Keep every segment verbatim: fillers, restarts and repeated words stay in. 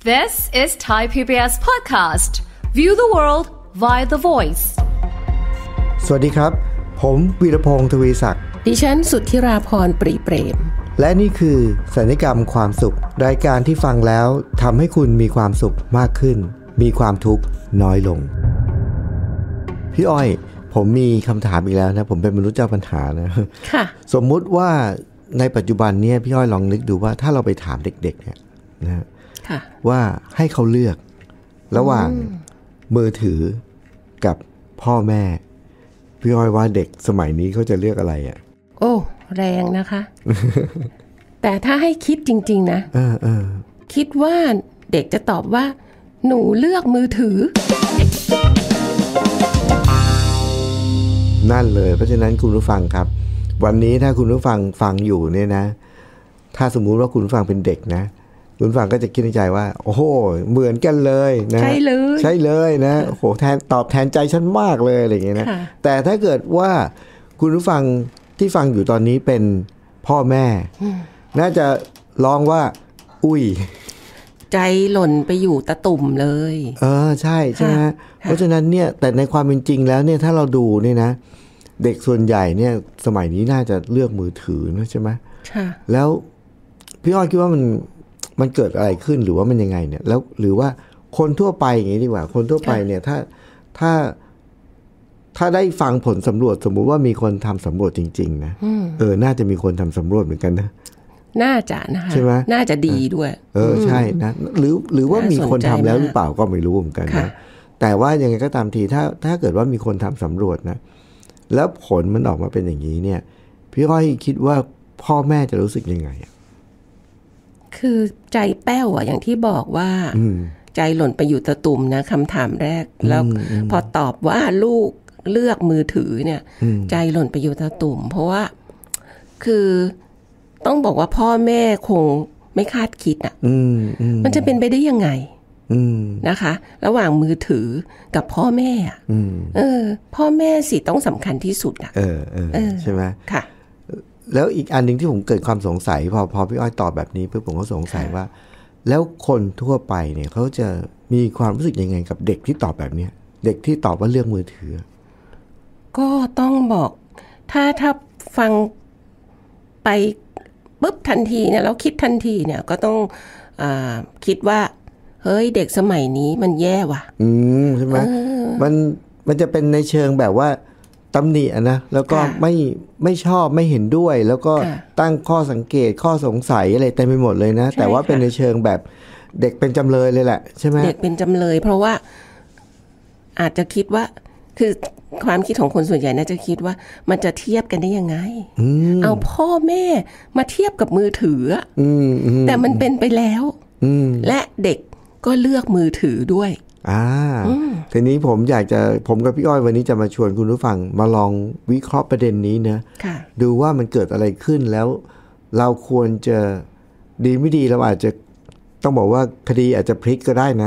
This is Thai พี บี เอส podcast. View the world via the voice. สวัสดีครับผมวีรพงษ์ทวีศักดิ์ดิฉันสุทธิราพรปรีเปรมและนี่คือสัญญกรรมความสุขรายการที่ฟังแล้วทำให้คุณมีความสุขมากขึ้นมีความทุกข์น้อยลงพี่อ้อยผมมีคำถามอีกแล้วนะผมเป็นมนุษย์เจ้าปัญหานะค่ะสมมุติว่าในปัจจุบันนี้พี่อ้อยลองนึกดูว่าถ้าเราไปถามเด็กๆเนี่ยนะว่าให้เขาเลือกระหว่างมือถือกับพ่อแม่พี่อ้อยว่าเด็กสมัยนี้เขาจะเลือกอะไรอ่ะโอ้แรงนะคะ แต่ถ้าให้คิดจริงๆนะเออเออคิดว่าเด็กจะตอบว่าหนูเลือกมือถือนั่นเลยเพราะฉะนั้นคุณผู้ฟังครับวันนี้ถ้าคุณผู้ฟังฟังอยู่เนี่ยนะถ้าสมมุติว่าคุณผู้ฟังเป็นเด็กนะคุณผู้ฟังก็จะคิดในใจว่าโอ้โหเหมือนกันเลยนะใช่เลยใช่เลยนะโอ้โหแทนตอบแทนใจฉันมากเลยอะไรอย่างเงี้ยนะแต่ถ้าเกิดว่าคุณผู้ฟังที่ฟังอยู่ตอนนี้เป็นพ่อแม่น่าจะร้องว่าอุ้ยใจหล่นไปอยู่ตะตุ่มเลยเออใช่ใช่ไหมเพราะฉะนั้นเนี่ยแต่ในความเป็นจริงแล้วเนี่ยถ้าเราดูเนี่ยนะเด็กส่วนใหญ่เนี่ยสมัยนี้น่าจะเลือกมือถือนะใช่ไหมค่ะแล้วพี่อ้อยคิดว่ามันมันเกิดอะไรขึ้นหรือว่ามันยังไงเนี่ยแล้วหรือว่าคนทั่วไปอย่างนี้ดีกว่าคนทั่วไปเนี่ยถ้าถ้าถ้าได้ฟังผลสำรวจสมมุติว่ามีคนทำสำรวจจริงๆนะเออน่าจะมีคนทำสำรวจเหมือนกันนะน่าจะนะคะใช่ไหมน่าจะดีด้วยเออใช่นะหรือหรือว่ามีคนทำแล้วหรือเปล่าก็ไม่รู้เหมือนกันนะแต่ว่ายังไงก็ตามทีถ้าถ้าเกิดว่ามีคนทำสำรวจนะแล้วผลมันออกมาเป็นอย่างนี้เนี่ยพี่อ้อยคิดว่าพ่อแม่จะรู้สึกยังไงอ่ะคือใจแป้วอ่ะอย่างที่บอกว่าใจหล่นไปอยู่ตะตุ่มนะคำถามแรกแล้วพอตอบว่าลูกเลือกมือถือเนี่ยใจหล่นไปอยู่ตะตุ่มเพราะว่าคือต้องบอกว่าพ่อแม่คงไม่คาดคิดอ่ะมันจะเป็นไปได้ยังไงนะคะ ระหว่างมือถือกับพ่อแม่อ่ะเออพ่อแม่สิต้องสำคัญที่สุดอ่ะเออเออใช่ไหมค่ะแล้วอีกอันหนึ่งที่ผมเกิดความสงสัยพอพอพี่อ้อยตอบแบบนี้เพื่อผมก็สงสัยว่าแล้วคนทั่วไปเนี่ยเขาจะมีความรู้สึกยังไงกับเด็กที่ตอบแบบนี้เด็กที่ตอบว่าเลือกมือถือก็ต้องบอกถ้าถ้าฟังไปปุ๊บทันทีเนี่ยแล้วคิดทันทีเนี่ยก็ต้องอ่าคิดว่าเฮ้ยเด็กสมัยนี้มันแย่ว่ะอืมใช่ไหมมันมันจะเป็นในเชิงแบบว่าตำหนินะแล้วก็ไม่ไม่ชอบไม่เห็นด้วยแล้วก็ตั้งข้อสังเกตข้อสงสัยอะไรเต็มไปหมดเลยนะแต่ว่าเป็นในเชิงแบบเด็กเป็นจำเลยเลยแหละใช่ไหมเด็กเป็นจำเลยเพราะว่าอาจจะคิดว่าคือความคิดของคนส่วนใหญ่น่าจะคิดว่ามันจะเทียบกันได้ยังไงเอาพ่อแม่มาเทียบกับมือถือแต่มันเป็นไปแล้วและเด็กก็เลือกมือถือด้วยอ่าทีนี้ผมอยากจะผมกับพี่อ้อยวันนี้จะมาชวนคุณผู้ฟังมาลองวิเคราะห์ประเด็นนี้นะดูว่ามันเกิดอะไรขึ้นแล้วเราควรจะดีไม่ดีเราอาจจะต้องบอกว่าคดีอาจจะพลิกก็ได้นะ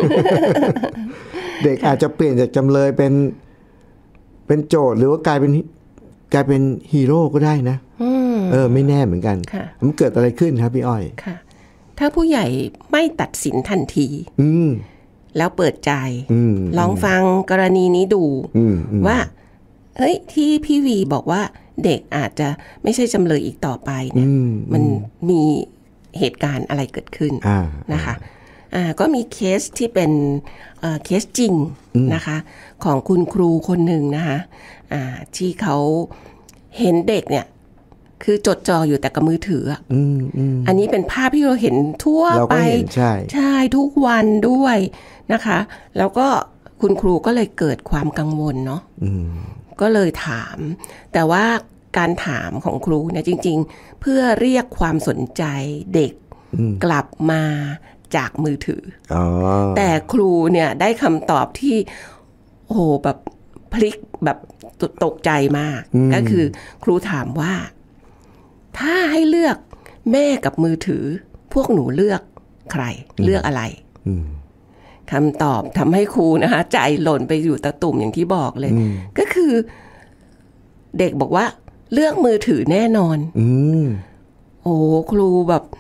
เด็กอาจจะเปลี่ยนจากจำเลยเป็นเป็นโจทย์หรือว่ากลายเป็นกลายเป็นฮีโร่ก็ได้นะเออไม่แน่เหมือนกันมันเกิดอะไรขึ้นครับพี่อ้อยค่ะถ้าผู้ใหญ่ไม่ตัดสินทันทีแล้วเปิดใจลองฟังกรณีนี้ดูว่าเฮ้ยที่พี่วีบอกว่าเด็กอาจจะไม่ใช่จำเลยอีกต่อไปเนี่ยมันมีเหตุการณ์อะไรเกิดขึ้นนะคะอ่าก็มีเคสที่เป็นเอ่อเคสจริงนะคะของคุณครูคนหนึ่งนะคะอ่าที่เขาเห็นเด็กเนี่ยคือจดจ่ออยู่แต่กับมือถืออ่ะอันนี้เป็นภาพที่เราเห็นทั่วไปใช่ใช่ทุกวันด้วยนะคะแล้วก็คุณครูก็เลยเกิดความกังวลเนาะก็เลยถามแต่ว่าการถามของครูเนี่ยจริงๆเพื่อเรียกความสนใจเด็กกลับมาจากมือถือแต่ครูเนี่ยได้คำตอบที่โอ้โหแบบพลิกแบบตกใจมากก็คือครูถามว่าถ้าให้เลือกแม่กับมือถือพวกหนูเลือกใครเลือกอะไรคำตอบทำให้ครูนะคะใจหล่นไปอยู่ตะตุ่มอย่างที่บอกเลยก็คือเด็กบอกว่าเลือกมือถือแน่นอนโอ้ครูแบบ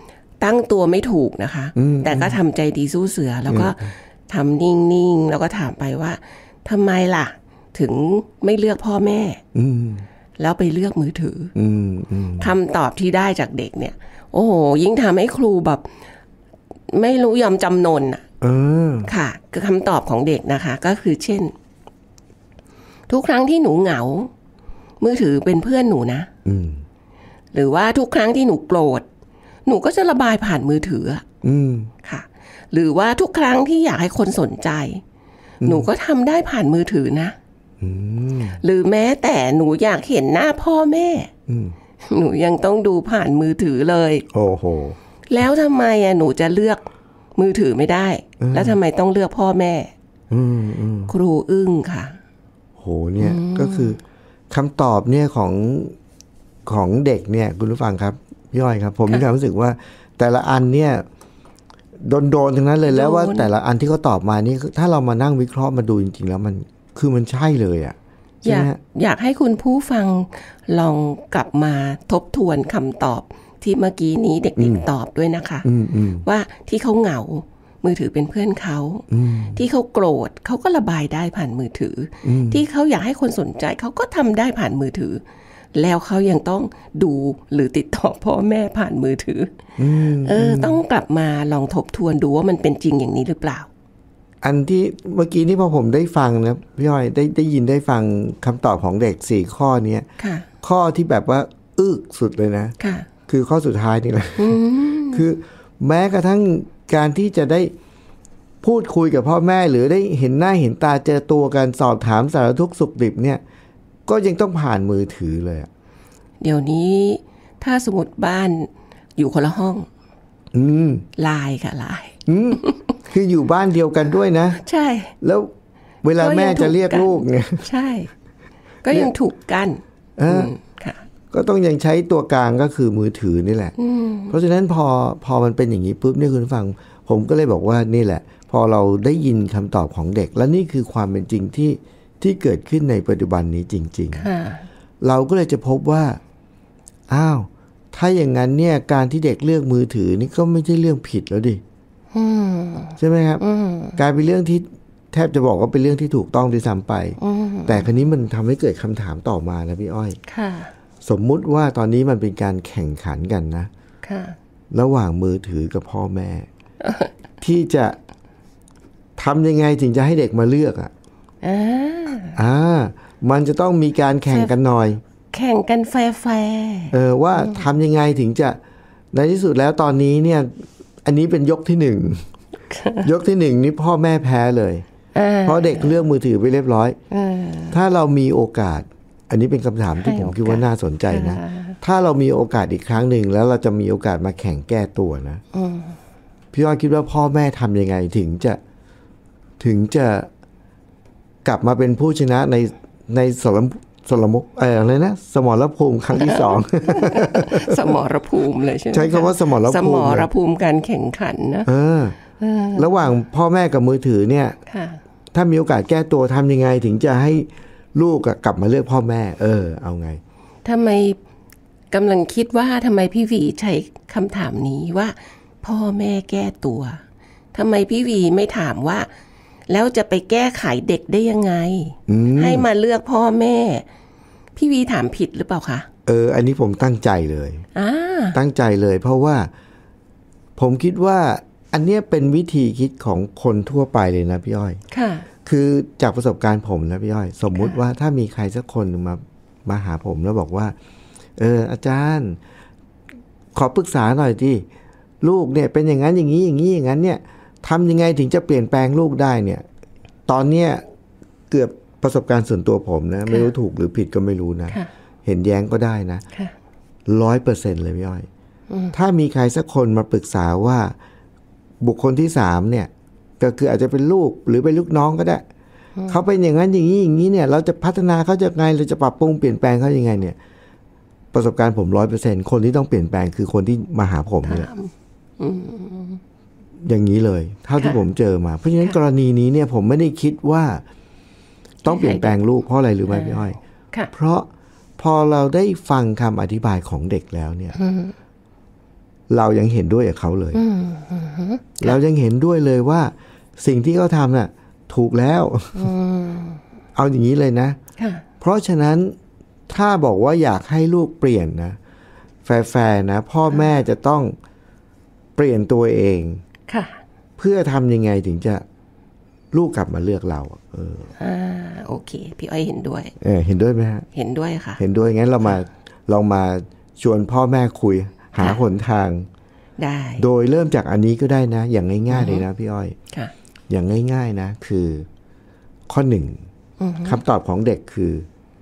ตั้งตัวไม่ถูกนะคะแต่ก็ทำใจดีสู้เสือแล้วก็ทำนิ่งๆแล้วก็ถามไปว่าทำไมล่ะถึงไม่เลือกพ่อแม่แล้วไปเลือกมือถือคำตอบที่ได้จากเด็กเนี่ยโอ้โหยิ่งทำให้ครูแบบไม่รู้ยอมจำนนอ่ะค่ะคือคำตอบของเด็กนะคะก็คือเช่นทุกครั้งที่หนูเหงามือถือเป็นเพื่อนหนูนะหรือว่าทุกครั้งที่หนูโกรธหนูก็จะระบายผ่านมือถือค่ะหรือว่าทุกครั้งที่อยากให้คนสนใจหนูก็ทำได้ผ่านมือถือนะหรือแม้แต่หนูอยากเห็นหน้าพ่อแม่หนูยังต้องดูผ่านมือถือเลยโอ้โหแล้วทำไมอ่ะหนูจะเลือกมือถือไม่ได้แล้วทำไมต้องเลือกพ่อแม่ครูอึ้งค่ะโหเนี่ยก็คือคำตอบเนี่ยของของเด็กเนี่ยคุณผู้ฟังครับพี่อ้อยครับผมมีความรู้สึกว่าแต่ละอันเนี่ยโดนๆทั้งนั้นเลยแล้วว่าแต่ละอันที่เขาตอบมานี่ถ้าเรามานั่งวิเคราะห์มาดูจริงๆแล้วมันคือมันใช่เลยอ่ะอยากอยากให้คุณผู้ฟังลองกลับมาทบทวนคำตอบที่เมื่อกี้นี้เด็กๆตอบด้วยนะคะว่าที่เขาเหงามือถือเป็นเพื่อนเขาที่เขาโกรธเขาก็ระบายได้ผ่านมือถือที่เขาอยากให้คนสนใจเขาก็ทำได้ผ่านมือถือแล้วเขายังต้องดูหรือติดต่อพ่อแม่ผ่านมือถือเออต้องกลับมาลองทบทวนดูว่ามันเป็นจริงอย่างนี้หรือเปล่าอันที่เมื่อกี้นี่พอผมได้ฟังนะพี่อ้อยได้ได้ยินได้ฟังคำตอบของเด็กสี่ข้อนี้ข้อที่แบบว่าอึกสุดเลยนะคือข้อสุดท้ายนี่แหละคือแม้กระทั่งการที่จะได้พูดคุยกับพ่อแม่หรือได้เห็นหน้าเห็นตาเจอตัวกันสอบถามสารทุกข์สุขดิบเนี่ยก็ยังต้องผ่านมือถือเลยเดี๋ยวนี้ถ้าสมมติบ้านอยู่คนละห้องไลน์ค่ะไลน์คืออยู่บ้านเดียวกันด้วยนะใช่แล้วเวลาแม่จะเรียกลูกเนี่ยใช่ก็ยังถูกกันค่ะก็ต้องยังใช้ตัวกลางก็คือมือถือนี่แหละเพราะฉะนั้นพอพอมันเป็นอย่างนี้ปุ๊บเนี่ยคุณฟังผมก็เลยบอกว่านี่แหละพอเราได้ยินคำตอบของเด็กและนี่คือความเป็นจริงที่ที่เกิดขึ้นในปัจจุบันนี้จริงๆเราก็เลยจะพบว่าอ้าวถ้าอย่างนั้นเนี่ยการที่เด็กเลือกมือถือนี่ก็ไม่ใช่เรื่องผิดแล้วดิใช่ไหมครับกลายเป็นเรื่องที่แทบจะบอกว่าเป็นเรื่องที่ถูกต้องด้วยซ้ำไปแต่คราวนี้มันทำให้เกิดคำถามต่อมานะพี่อ้อยสมมุติว่าตอนนี้มันเป็นการแข่งขันกันนะระหว่างมือถือกับพ่อแม่ที่จะทำยังไงถึงจะให้เด็กมาเลือกอ่ะอ่ามันจะต้องมีการแข่งกันหน่อยแข่งกันแฟร์เออว่าทำยังไงถึงจะในที่สุดแล้วตอนนี้เนี่ยอันนี้เป็นยกที่หนึ่งยกที่หนึ่งนี่พ่อแม่แพ้เลยเพราะเด็กเลือกมือถือไปเรียบร้อยถ้าเรามีโอกาสอันนี้เป็นคำถามที่ผมคิดว่าน่าสนใจนะถ้าเรามีโอกาสอีกครั้งหนึ่งแล้วเราจะมีโอกาสมาแข่งแก้ตัวนะพี่อ้อยคิดว่าพ่อแม่ทำยังไงถึงจะถึงจะกลับมาเป็นผู้ชนะในในสมสมเอ่ออะไรนะสมรภูมิครั้งที่สองสมรภูมิเลยใช่ไหมใช้คำว่าสมรภูมิสมรภูมิการแข่งขันนะเออระหว่างพ่อแม่กับมือถือเนี่ยถ้ามีโอกาสแก้ตัวทำยังไงถึงจะให้ลูกกลับมาเลือกพ่อแม่เออเอาไงทำไมกำลังคิดว่าทำไมพี่วีใช้คำถามนี้ว่าพ่อแม่แก้ตัวทำไมพี่วีไม่ถามว่าแล้วจะไปแก้ไขเด็กได้ยังไงให้มาเลือกพ่อแม่พี่วีถามผิดหรือเปล่าคะเอออันนี้ผมตั้งใจเลยตั้งใจเลยเพราะว่าผมคิดว่าอันเนี้ยเป็นวิธีคิดของคนทั่วไปเลยนะพี่อ้อยค่ะคือจากประสบการณ์ผมนะพี่อ้อยสมมุติว่าถ้ามีใครสักคนมามาหาผมแล้วบอกว่าเอออาจารย์ขอปรึกษาหน่อยดิลูกเนี่ยเป็นอย่างนั้นอย่างนี้อย่างนี้อย่างนั้นเนี่ยทำยังไงถึงจะเปลี่ยนแปลงลูกได้เนี่ยตอนเนี้ยเกือบประสบการณ์ส่วนตัวผมนะไม่รู้ถูกหรือผิดก็ไม่รู้นะเห็นแย้งก็ได้นะร้อยเปอร์เซ็นต์เลยพี่อ้อยถ้ามีใครสักคนมาปรึกษาว่าบุคคลที่สามเนี่ยก็คืออาจจะเป็นลูกหรือเป็นลูกน้องก็ได้เขาเป็นอย่างนั้นอย่างนี้อย่างนี้เนี่ยเราจะพัฒนาเขาจะไงเราจะปรับปรุงเปลี่ยนแปลงเขายังไงเนี่ยประสบการณ์ผมร้อยเปอร์เซ็นต์คนที่ต้องเปลี่ยนแปลงคือคนที่มาหาผมเนี่ยอย่างนี้เลยเท่าที่ผมเจอมาเพราะฉะนั้นกรณีนี้เนี่ยผมไม่ได้คิดว่าต้องเปลี่ยนแปลงลูกเพราะอะไรหรือไม่พี่อ้อยเพราะพอเราได้ฟังคำอธิบายของเด็กแล้วเนี่ยเรายังเห็นด้วยกับเขาเลยเรายังเห็นด้วยเลยว่าสิ่งที่เขาทำน่ะถูกแล้วเอาอย่างนี้เลยนะเพราะฉะนั้นถ้าบอกว่าอยากให้ลูกเปลี่ยนนะแฟร์ๆนะพ่อแม่จะต้องเปลี่ยนตัวเองเพื่อทำยังไงถึงจะลูกกลับมาเลือกเราเอออ่าโอเคพี่อ้อยเห็นด้วยเออเห็นด้วยไหมฮะเห็นด้วยค่ะเห็นด้วยงั้นเรามาลองมาชวนพ่อแม่คุยหาหนทางได้โดยเริ่มจากอันนี้ก็ได้นะอย่างง่ายๆเลยนะพี่อ้อยอย่างง่ายๆนะคือข้อหนึ่งคำตอบของเด็กคือ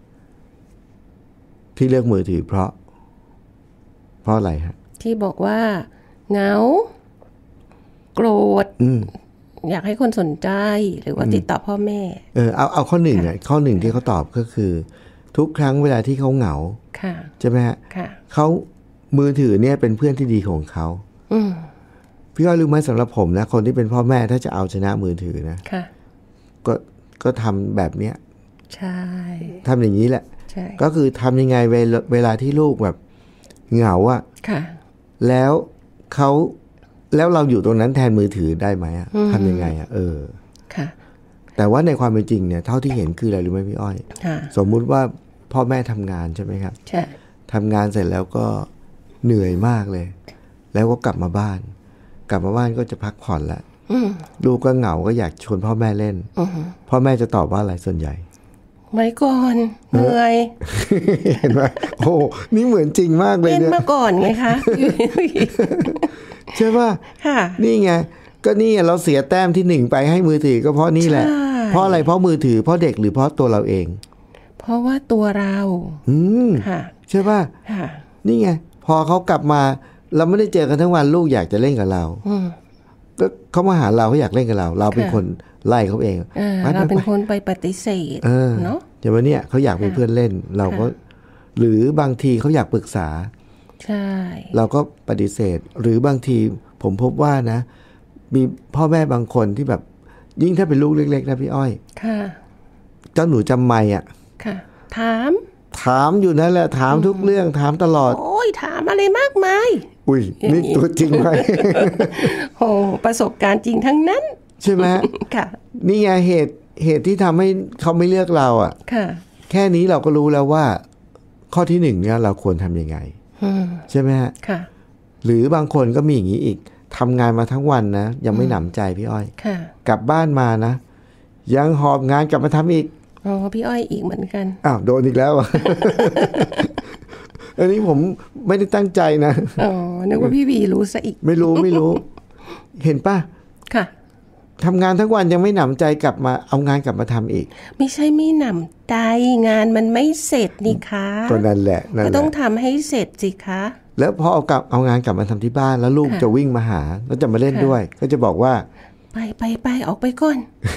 ที่เลือกมือถือเพราะเพราะอะไรฮะที่บอกว่าเหงาโกรธอยากให้คนสนใจหรือว่าติดต่อพ่อแม่เออเอาเอาข้อหนึ่งอ่ะข้อหนึ่งที่เขาตอบก็คือทุกครั้งเวลาที่เขาเหงาใช่ไหมฮะเขามือถือเนี่ยเป็นเพื่อนที่ดีของเขาพี่อ้อยรู้ไหมสำหรับผมนะคนที่เป็นพ่อแม่ถ้าจะเอาชนะมือถือนะก็ก็ทำแบบเนี้ยใช่ทำอย่างนี้แหละก็คือทำยังไงเวลาเวลาที่ลูกแบบเหงาอ่ะแล้วเขาแล้วเราอยู่ตรงนั้นแทนมือถือได้ไหมอ่ะทำยังไงอ่ะเออแต่ว่าในความเป็นจริงเนี่ยเท่าที่เห็นคืออะไรรู้ไหมพี่อ้อยสมมุติว่าพ่อแม่ทำงานใช่ไหมครับใช่ทำงานเสร็จแล้วก็เหนื่อยมากเลยแล้วก็กลับมาบ้านกลับมาบ้านก็จะพักผ่อนละลูกก็เหงาก็อยากชวนพ่อแม่เล่นพ่อแม่จะตอบว่าอะไรส่วนใหญ่ไว้ก่อนเหนื่อยเห็นไหมโอ้นี่เหมือนจริงมากเลยเนี่ยเป็นมาก่อนไงคะใช่ป่ะนี่ไงก็นี่เราเสียแต้มที่หนึ่งไปให้มือถือก็เพราะนี่แหละเพราะอะไรเพราะมือถือเพราะเด็กหรือเพราะตัวเราเองเพราะว่าตัวเราอืมใช่ป่ะนี่ไงพอเขากลับมาเราไม่ได้เจอกันทั้งวันลูกอยากจะเล่นกับเราก็เขามาหาเราเขาอยากเล่นกับเราเราเป็นคนไล่เขาเองเราเป็นคนไปปฏิเสธเนาะแต่ว่าเนี่ยเขาอยากมีเพื่อนเล่นเราก็หรือบางทีเขาอยากปรึกษาใช่เราก็ปฏิเสธหรือบางทีผมพบว่านะมีพ่อแม่บางคนที่แบบยิ่งถ้าเป็นลูกเล็กๆนะพี่อ้อยค่ะเจ้าหนูจำไม่อ่ะค่ะถามถามอยู่นั่นแหละถามทุกเรื่องถามตลอดโอ้ยถามอะไรมากมายอุ้ยนี่ตัวจริงไหมโอ้ประสบการณ์จริงทั้งนั้นใช่ไหมค่ะนี่ไงเหตุเหตุที่ทำให้เขาไม่เลือกเราอ่ะค่ะแค่นี้เราก็รู้แล้วว่าข้อที่หนึ่งเนี่ยเราควรทำยังไงใช่ไหมฮะค่ะหรือบางคนก็มีอย่างนี้อีกทำงานมาทั้งวันนะยังไม่หนำใจพี่อ้อยค่ะกลับบ้านมานะยังหอบงานกลับมาทำอีกอ๋อพี่อ้อยอีกเหมือนกันอ้าวโดนอีกแล้ว อันนี้ผมไม่ได้ตั้งใจนะอ๋อนึกว่าพี่วีรู้ซะอีกไม่รู้ไม่รู้เห็นป่ะค่ะทำงานทั้งวันยังไม่หนำใจกลับมาเอางานกลับมาทำอีกไม่ใช่ไม่หนำใจงานมันไม่เสร็จนี่คะก็นั่นแหละก็ต้องทำให้เสร็จสิคะแล้วพอเอากลับเอางานกลับมาทำที่บ้านแล้วลูกจะวิ่งมาหาแล้วจะมาเล่นด้วยก็จะบอกว่าไปไปไปออกไปก่อน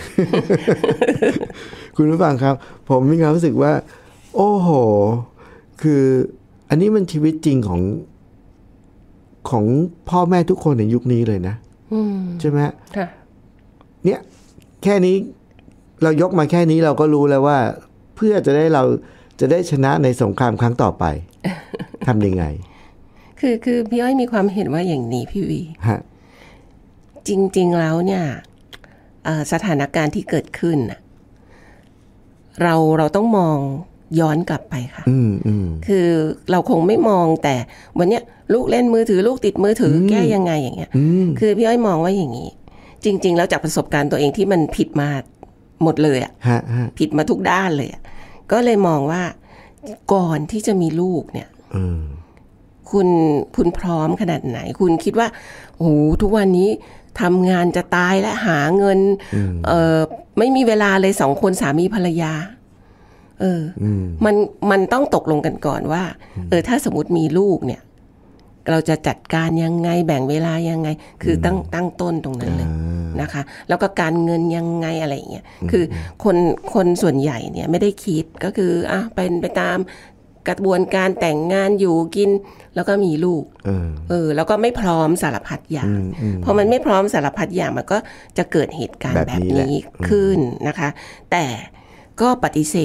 คุณผู้ฟังครับผมมีความรู้สึกว่าโอ้โหคืออันนี้มันชีวิตจริงของของพ่อแม่ทุกคนในยุคนี้เลยนะใช่ไหมค่ะเนี่ยแค่นี้เรายกมาแค่นี้เราก็รู้แล้วว่าเพื่อจะได้เราจะได้ชนะในสงครามครั้งต่อไป ทำยังไงคือคือพี่อ้อยมีความเห็นว่าอย่างนี้พี่วีฮะจริงๆแล้วเนี่ยสถานการณ์ที่เกิดขึ้นเราเราต้องมองย้อนกลับไปค่ะอืมอืมคือเราคงไม่มองแต่วันเนี้ยลูกเล่นมือถือลูกติดมือถือแก้ยังไงอย่างเงี้ยคือพี่อ้อยมองว่าอย่างนี้จริงๆแล้วจากประสบการณ์ตัวเองที่มันผิดมาหมดเลยอ่ะผิดมาทุกด้านเลยก็เลยมองว่าก่อนที่จะมีลูกเนี่ยคุณคุณพร้อมขนาดไหนคุณคิดว่าโอ้โหทุกวันนี้ทำงานจะตายและหาเงินเออไม่มีเวลาเลยสองคนสามีภรรยาเออมันมันต้องตกลงกันก่อนว่าเออถ้าสมมติมีลูกเนี่ยเราจะจัดการยังไงแบ่งเวลายังไงคือตั้งตั้งต้นตรงนั้นเลยนะคะแล้วก็การเงินยังไงอะไรอย่างเงี้ยคือคนคนส่วนใหญ่เนี่ยไม่ได้คิดก็คืออ่ะเป็นไปตามกระบวนการแต่งงานอยู่กินแล้วก็มีลูกเออเออแล้วก็ไม่พร้อมสารพัดอย่างพอมันไม่พร้อมสารพัดอย่างมันก็จะเกิดเหตุการณ์แบบนี้ขึ้นนะคะแต่ก็ปฏิเสธ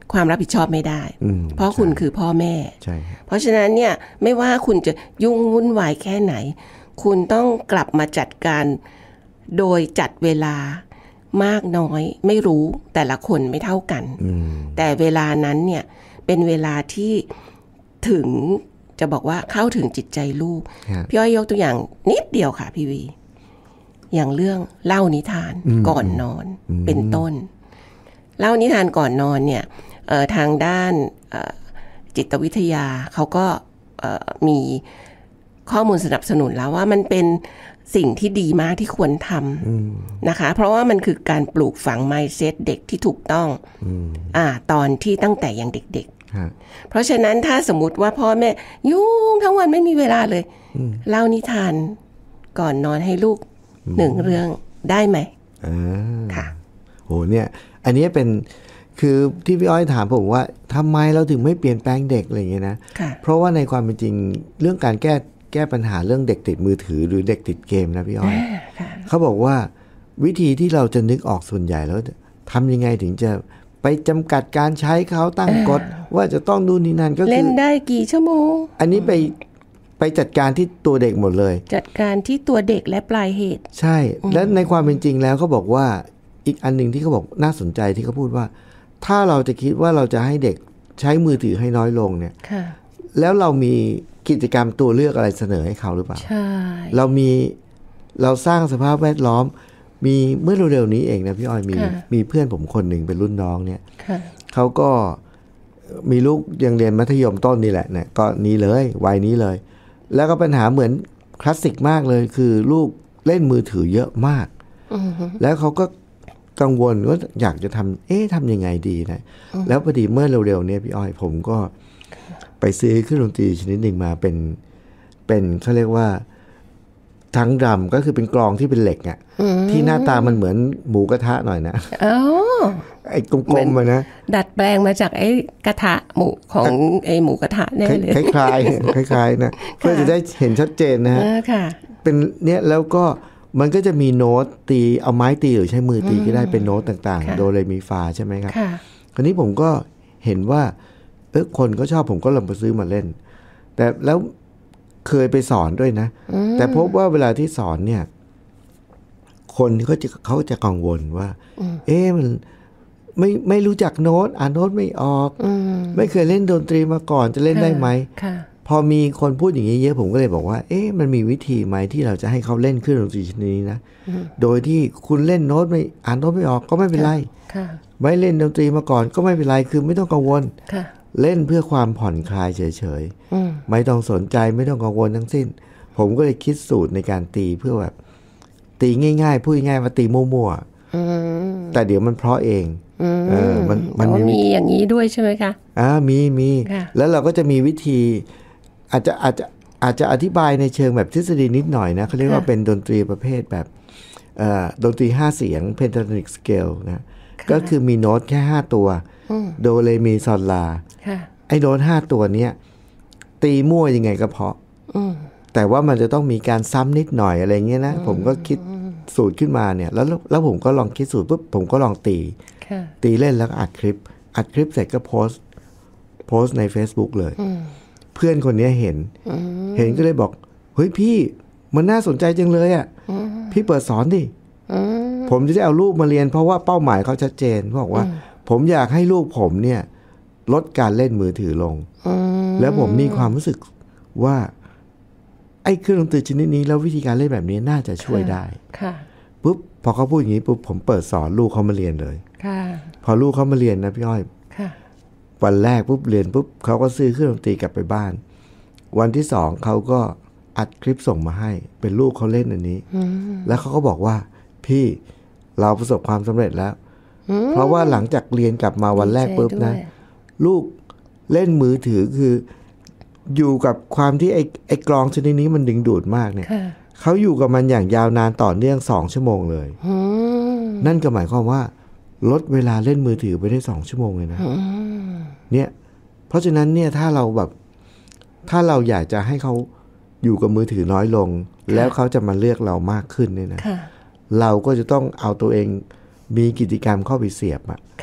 ความรับผิดชอบไม่ได้เพราะคุณคือพ่อแม่ใช่เพราะฉะนั้นเนี่ยไม่ว่าคุณจะยุ่งวุ่นวายแค่ไหนคุณต้องกลับมาจัดการโดยจัดเวลามากน้อยไม่รู้แต่ละคนไม่เท่ากันแต่เวลานั้นเนี่ยเป็นเวลาที่ถึงจะบอกว่าเข้าถึงจิตใจลูกพี่อ้อยยกตัวอย่างนิดเดียวค่ะพี่วีอย่างเรื่องเล่านิทานก่อนนอนเป็นต้นเล่านิทานก่อนนอนเนี่ยทางด้านจิตวิทยาเขาก็มีข้อมูลสนับสนุนแล้วว่ามันเป็นสิ่งที่ดีมากที่ควรทำนะคะเพราะว่ามันคือการปลูกฝัง mindset เด็กที่ถูกต้องอ่าตอนที่ตั้งแต่ยังเด็กๆเพราะฉะนั้นถ้าสมมุติว่าพ่อแม่ยุ่งทั้งวันไม่มีเวลาเลยเล่านิทานก่อนนอนให้ลูกหนึ่งเรื่องได้ไหมค่ะโหเนี่ยอันนี้เป็นคือที่พี่อ้อยถามผมว่าทำไมเราถึงไม่เปลี่ยนแปลงเด็กอะไรอย่างเงี้ยนะเพราะว่าในความเป็นจริงเรื่องการแก้แก้ปัญหาเรื่องเด็กติดมือถือหรือเด็กติดเกมนะพี่อ้อยเขาบอกว่าวิธีที่เราจะนึกออกส่วนใหญ่แล้วทำยังไงถึงจะไปจำกัดการใช้เขาตั้งกฎว่าจะต้องดูนี่นั่นก็คือเล่นได้กี่ชั่วโมงอันนี้ไปไปจัดการที่ตัวเด็กหมดเลยจัดการที่ตัวเด็กและปลายเหตุใช่และในความเป็นจริงแล้วเขาบอกว่าอีกอันหนึ่งที่เขาบอกน่าสนใจที่เขาพูดว่าถ้าเราจะคิดว่าเราจะให้เด็กใช้มือถือให้น้อยลงเนี่ยแล้วเรามีกิจกรรมตัวเลือกอะไรเสนอให้เขาหรือเปล่าใช่เรามีเราสร้างสภาพแวดล้อมมีเมื่อเร็วๆนี้เองนะพี่อ้อยมีมีเพื่อนผมคนหนึ่งเป็นรุ่นน้องเนี่ยเขาก็มีลูกยังเรียนมัธยมต้นนี่แหละเนี่ยก็นี้เลยวัยนี้เลยแล้วก็ปัญหาเหมือนคลาสสิกมากเลยคือลูกเล่นมือถือเยอะมากแล้วเขาก็กังวลว่าอยากจะทำเอ๊ะทำยังไงดีนะแล้วพอดีเมื่อเร็วๆเนี่ยพี่อ้อยผมก็ไปซื้อเครื่องดนตรีชนิดหนึ่งมาเป็นเป็นเขาเรียกว่าทั้งดรัมก็คือเป็นกลองที่เป็นเหล็กอ่ะที่หน้าตามันเหมือนหมูกระทะหน่อยนะอ๋อไอ้กลมๆอะนะดัดแปลงมาจากไอ้กระทะหมูของไอ้หมูกระทะแน่เลยคล้ายๆคล้ายๆนะเพื่อจะได้เห็นชัดเจนนะฮะเป็นเนี้ยแล้วก็มันก็จะมีโน้ตตีเอาไม้ตีหรือใช้มือตีก็ได้เป็นโน้ตต่างๆโดเรมีฟาใช่ไหมครับคราวนี้ผมก็เห็นว่าเออคนก็ชอบผมก็ลองไปซื้อมาเล่นแต่แล้วเคยไปสอนด้วยนะแต่พบว่าเวลาที่สอนเนี่ยคนเขาจะเขาจะกังวลว่าเอ๊ะมันไม่ไม่รู้จักโน้ตอ่านโน้ตไม่ออกไม่เคยเล่นดนตรีมาก่อนจะเล่นได้ไหมพอมีคนพูดอย่างนี้เยอะผมก็เลยบอกว่าเอ๊ะมันมีวิธีไหมที่เราจะให้เขาเล่นเครื่องดนตรีชนิดนี้นะโดยที่คุณเล่นโน้ตไม่อ่านโน้ตไม่ออกก็ไม่เป็นไรไม่เล่นดนตรีมาก่อนก็ไม่เป็นไรคือไม่ต้องกังวลเล่นเพื่อความผ่อนคลายเฉยๆไม่ต้องสนใจไม่ต้องกังวลทั้งสิ้นผมก็เลยคิดสูตรในการตีเพื่อแบบตีง่ายๆพูดง่ายๆมาตีมั่วๆแต่เดี๋ยวมันเพราะเองเออมันมันมีอย่างนี้ด้วยใช่ไหมคะอ่ามีมีแล้วเราก็จะมีวิธีอาจจะอาจจะอาจจะอธิบายในเชิงแบบทฤษฎีนิดหน่อยนะเขาเรียกว่าเป็นดนตรีประเภทแบบดนตรีห้าเสียง pentatonic scale นะก็คือมีโน้ตแค่ห้าตัวโดเรมีซอลลาไอ้โน้ตห้าตัวเนี้ยตีมั่วยังไงก็เพราะแต่ว่ามันจะต้องมีการซ้ำนิดหน่อยอะไรเงี้ยนะผมก็คิดสูตรขึ้นมาเนี่ยแล้วแล้วผมก็ลองคิดสูตรปุ๊บผมก็ลองตีตีเล่นแล้วอัดคลิปอัดคลิปเสร็จก็โพสต์โพสต์ใน Facebook เลยเพื่อนคนนี้เห็นเห็นก็เลยบอกเฮ้ยพี่มันน่าสนใจจังเลยอ่ะพี่เปิดสอนดิผมจะได้เอาลูกมาเรียนเพราะว่าเป้าหมายเขาชัดเจนบอกว่าผมอยากให้ลูกผมเนี่ยลดการเล่นมือถือลงแล้วผมมีความรู้สึกว่าไอ้เครื่องดนตรีชนิดนี้แล้ววิธีการเล่นแบบนี้น่าจะช่วยได้ปุ๊บพอเขาพูดอย่างนี้ปุ๊บผมเปิดสอนลูกเขามาเรียนเลยพอลูกเขามาเรียนนะพี่อ้อยวันแรกปุ๊บเรียนปุ๊บเขาก็ซื้อเครื่องดนตรีกลับไปบ้านวันที่สองเขาก็อัดคลิปส่งมาให้เป็นลูกเขาเล่นอันนี้แล้วเขาก็บอกว่าพี่เราประสบความสำเร็จแล้วเพราะว่าหลังจากเรียนกลับมาวันแรกปุ๊บนะลูกเล่นมือถือคืออยู่กับความที่ไอ้ไอ้กลองชนิดนี้มันดึงดูดมากเนี่ยเขาอยู่กับมันอย่างยาวนานต่อเนื่องสองชั่วโมงเลยนั่นก็หมายความว่าลดเวลาเล่นมือถือไปได้สองชั่วโมงเลยนะเนี่ยเพราะฉะนั้นเนี่ยถ้าเราแบบถ้าเราอยากจะให้เขาอยู่กับมือถือน้อยลงแล้วเขาจะมาเลือกเรามากขึ้นเนี่ยนะเราก็จะต้องเอาตัวเองมีกิจกรรมเข้าไปเสียบอะ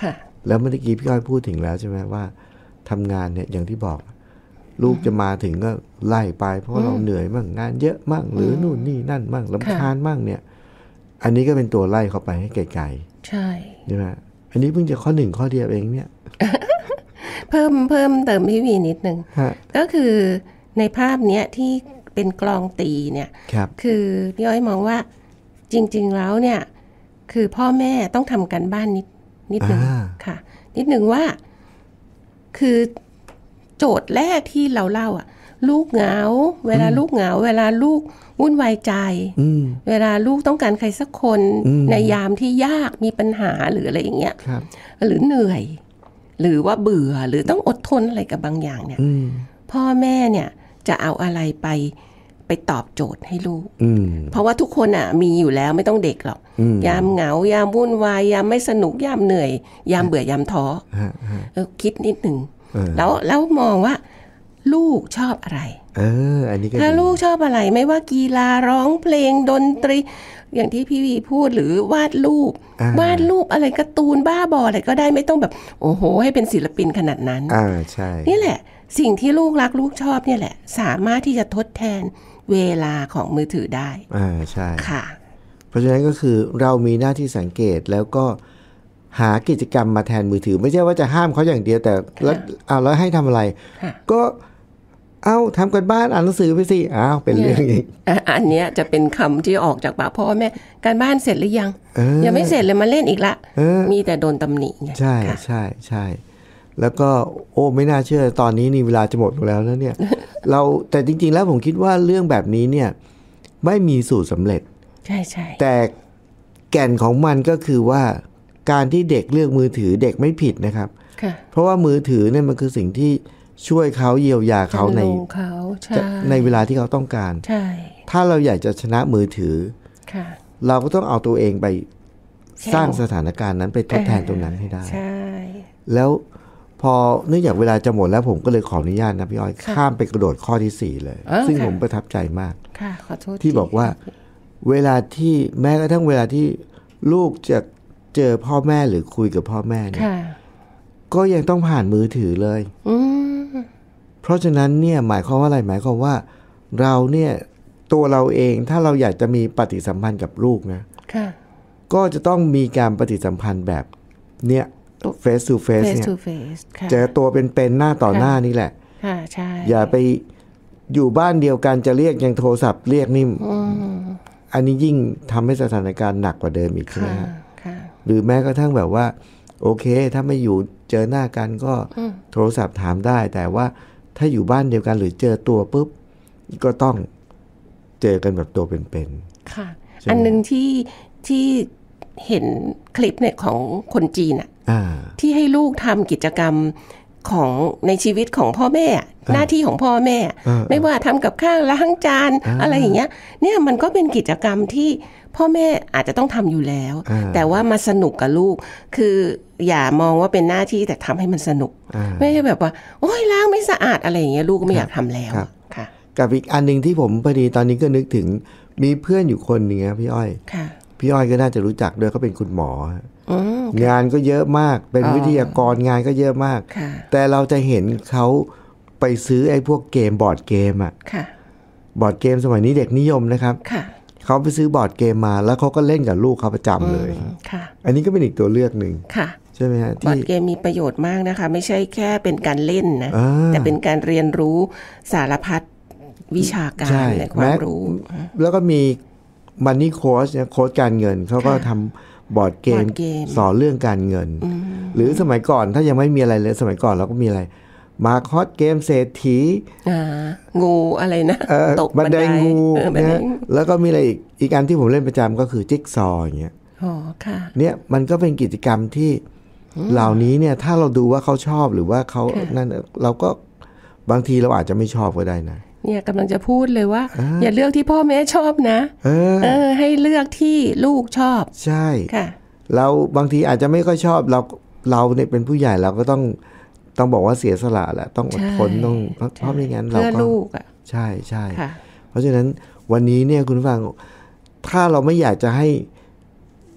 แล้วเมื่อกี้พี่อ้อยพูดถึงแล้วใช่ไหมว่าทำงานเนี่ยอย่างที่บอกลูกจะมาถึงก็ไล่ไปเพราะเราเหนื่อยมั่งงานเยอะมั่งหรือนู่นนี่นั่นมั่งรำคาญมั่งเนี่ยอันนี้ก็เป็นตัวไล่เขาไปให้ไกลๆใช่ใช่ไหมอันนี้เพิ่งจะข้อหนึ่งข้อเดียวเองเนี่ยเพิ่มเพิ่มเติมพี่วีนิดนึงก็คือในภาพเนี้ยที่เป็นกลองตีเนี่ย ค, คือพี่อ้อยมองว่าจริงๆแล้วเนี่ยคือพ่อแม่ต้องทำกันบ้านนิดนิดนึงค่ะนิดนึงว่าคือโจทย์แรกที่เราเล่าอ่ะลูกเหงาเวลาลูกเหงาเวลาลูกวุ่นวายใจเวลาลูกต้องการใครสักคนในยามที่ยากมีปัญหาหรืออะไรอย่างเงี้ยหรือเหนื่อยหรือว่าเบื่อหรือต้องอดทนอะไรกับบางอย่างเนี่ยพ่อแม่เนี่ยจะเอาอะไรไปไปตอบโจทย์ให้ลูกเพราะว่าทุกคนอ่ะมีอยู่แล้วไม่ต้องเด็กหรอกยามเหงายามวุ่นวายยามไม่สนุกยามเหนื่อยยามเบื่อยามท้อคิดนิดหนึ่งแล้วแล้วมองว่าลูกชอบอะไรเอออันนี้ก็ถ้าลูกชอบอะไรไม่ว่ากีฬาร้องเพลงดนตรีอย่างที่พี่วีพูดหรือวาดรูปวาดรูปอะไรการ์ตูนบ้าบออะไรก็ได้ไม่ต้องแบบโอ้โหให้เป็นศิลปินขนาดนั้นอ่าใช่นี่แหละสิ่งที่ลูกรักลูกชอบเนี่ยแหละสามารถที่จะทดแทนเวลาของมือถือได้อ่าใช่ค่ะเพราะฉะนั้นก็คือเรามีหน้าที่สังเกตแล้วก็หากิจกรรมมาแทนมือถือไม่ใช่ว่าจะห้ามเขาอย่างเดียวแต่แล้วเอาแล้วให้ทำอะไรก็เอาทำกันบ้านอ่านหนังสือไปสิอ้าวเป็นเรื่องอีกอันเนี้ยจะเป็นคำที่ออกจากปากพ่อแม่การบ้านเสร็จหรือยังยังไม่เสร็จเลยมาเล่นอีกละมีแต่โดนตำหนิไงใช่ใช่ใช่แล้วก็โอ้ไม่น่าเชื่อตอนนี้นี่เวลาจะหมดแล้วแล้วเนี่ย เราแต่จริงๆแล้วผมคิดว่าเรื่องแบบนี้เนี่ยไม่มีสูตรสำเร็จใช่ใช่แต่แก่นของมันก็คือว่าการที่เด็กเลือกมือถือเด็กไม่ผิดนะครับเพราะว่ามือถือเนี่ยมันคือสิ่งที่ช่วยเขาเยียวยาเขาในในเวลาที่เขาต้องการถ้าเราอยากจะชนะมือถือเราก็ต้องเอาตัวเองไปสร้างสถานการณ์นั้นไปทดแทนตรงนั้นให้ได้แล้วพอเนื่องจากเวลาจะหมดแล้วผมก็เลยขออนุญาตนะพี่อ้อยข้ามไปกระโดดข้อที่สี่เลยซึ่งผมประทับใจมากที่บอกว่าเวลาที่แม้กระทั่งเวลาที่ลูกจะเจอพ่อแม่หรือคุยกับพ่อแม่เนี่ยก็ยังต้องผ่านมือถือเลยเพราะฉะนั้นเนี่ยหมายความว่าอะไรหมายความว่าเราเนี่ยตัวเราเองถ้าเราอยากจะมีปฏิสัมพันธ์กับลูกนะก็จะต้องมีการปฏิสัมพันธ์แบบเนี่ย face to face เนี่ยเจอตัวเป็นๆหน้าต่อหน้านี่แหละอย่าไปอยู่บ้านเดียวกันจะเรียกยังโทรศัพท์เรียกนี่อันนี้ยิ่งทำให้สถานการณ์หนักกว่าเดิมอีกใช่ไหมครับหรือแม้กระทั่งแบบว่าโอเคถ้าไม่อยู่เจอหน้ากันก็โทรศัพท์ถามได้แต่ว่าถ้าอยู่บ้านเดียวกันหรือเจอตัวปุ๊บก็ต้องเจอกันแบบตัวเป็นๆค่ะอันนึงที่ที่เห็นคลิปเนี่ยของคนจีนอ่ะที่ให้ลูกทำกิจกรรมของในชีวิตของพ่อแม่หน้าที่ของพ่อแม่ไม่ว่าทำกับข้าวล้างจานอะไรอย่างเงี้ยเนี่ยมันก็เป็นกิจกรรมที่พ่อแม่อาจจะต้องทำอยู่แล้วแต่ว่ามาสนุกกับลูกคืออย่ามองว่าเป็นหน้าที่แต่ทำให้มันสนุกไม่ใช่แบบว่าโอ๊ยล้างไม่สะอาดอะไรอย่างเงี้ยลูกก็ไม่อยากทำแล้วค่ะกับอีกอันนึงที่ผมพอดีตอนนี้ก็นึกถึงมีเพื่อนอยู่คนนึงนะพี่อ้อยพี่อ้อยก็น่าจะรู้จักด้วยเขาเป็นคุณหมองานก็เยอะมากเป็นวิทยากรงานก็เยอะมากแต่เราจะเห็นเขาไปซื้อไอ้พวกเกมบอร์ดเกมอ่ะบอร์ดเกมสมัยนี้เด็กนิยมนะครับเขาไปซื้อบอร์ดเกมมาแล้วเขาก็เล่นกับลูกเขาประจำเลยอันนี้ก็เป็นอีกตัวเลือกหนึ่งใช่ไหมฮะบอร์ดเกมมีประโยชน์มากนะคะไม่ใช่แค่เป็นการเล่นนะแต่เป็นการเรียนรู้สารพัดวิชาการและความรู้แล้วก็มีมันนี่โค้ชเนี่ยโค้ชการเงินเขาก็ทำบอร์ดเกมสอนเรื่องการเงินหรือสมัยก่อนถ้ายังไม่มีอะไรเลยสมัยก่อนเราก็มีอะไรมาคอสเกมเศรษฐีงูอะไรนะตกบันไดงูนะแล้วก็มีอะไรอีกอีกอันที่ผมเล่นประจำก็คือจิ๊กซอว์อย่างเงี้ยอ๋อค่ะเนี่ยมันก็เป็นกิจกรรมที่เหล่านี้เนี่ยถ้าเราดูว่าเขาชอบหรือว่าเขานั่นเราก็บางทีเราอาจจะไม่ชอบก็ได้นะเนี่ยกำลังจะพูดเลยว่าอย่าเลือกที่พ่อแม่ชอบนะเออเออให้เลือกที่ลูกชอบใช่ค่ะเราบางทีอาจจะไม่ค่อยชอบเราเราเนี่ยเป็นผู้ใหญ่เราก็ต้องต้องบอกว่าเสียสละแหละต้องอดทนต้องเพราะไม่งั้นเราก็ใช่ใช่เพราะฉะนั้นวันนี้เนี่ยคุณฟังถ้าเราไม่อยากจะให้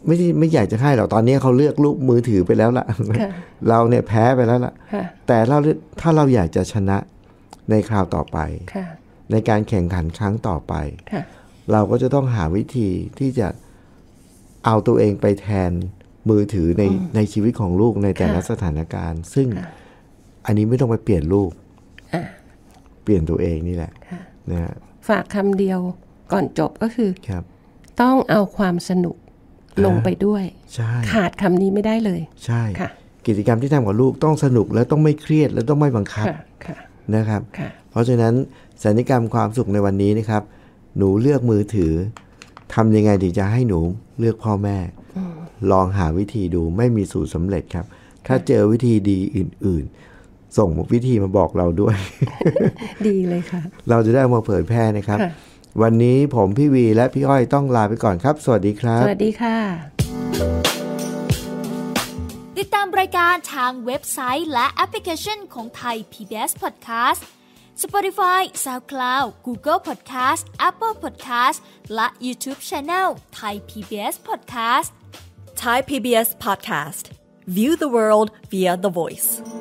ไม่ไม่อยากจะให้หรอกตอนนี้เขาเลือกลูกมือถือไปแล้วล่ะ เราเนี่ยแพ้ไปแล้วล่ะแต่เราถ้าเราอยากจะชนะในคราวต่อไปในการแข่งขันครั้งต่อไปเราก็จะต้องหาวิธีที่จะเอาตัวเองไปแทนมือถือในในชีวิตของลูกในแต่ละสถานการณ์ซึ่งอันนี้ไม่ต้องไปเปลี่ยนลูกเปลี่ยนตัวเองนี่แหละนะฮะฝากคำเดียวก่อนจบก็คือต้องเอาความสนุกลงไปด้วยขาดคำนี้ไม่ได้เลยใช่กิจกรรมที่ทำกับลูกต้องสนุกแล้วต้องไม่เครียดแล้วต้องไม่บังคับนะครับเพราะฉะนั้นสัญญกรรมความสุขในวันนี้นะครับหนูเลือกมือถือทำยังไงถึงจะให้หนูเลือกพ่อแม่ลองหาวิธีดูไม่มีสูตรสำเร็จครับถ้าเจอวิธีดีอื่นๆส่งวิธีมาบอกเราด้วยดีเลยค่ะเราจะได้เอามาเผยแพร่นะครับวันนี้ผมพี่วีและพี่อ้อยต้องลาไปก่อนครับสวัสดีครับสวัสดีค่ะติดตามรายการทางเว็บไซต์และแอปพลิเคชันของไทย พี บี เอส Podcast Spotify, SoundCloud, Google Podcast, Apple Podcast และ YouTube Channel Thai พี บี เอส Podcast Thai พี บี เอส Podcast View the world via the voice